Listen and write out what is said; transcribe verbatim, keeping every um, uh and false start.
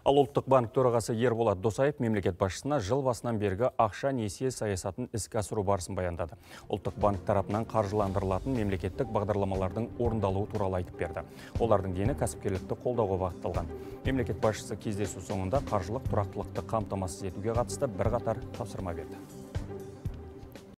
Ал Ұлттық банк төрағасы Ерболат Досаев мемлекет басшысына жыл басынан бергі ақша несие саясатын іске асыру барысын баяндады. Ұлттық банк тарапынан қаржыландырылатын мемлекеттік бағдарламалардың орындалуы туралы айтып берді. Олардың дені кәсіпкерлікті қолдауға бағытталған. Мемлекет басшысы кездесу соңында қаржылық тұрақтылықты қамтамасыз етуге қатысты бірқатар тапсырма берді.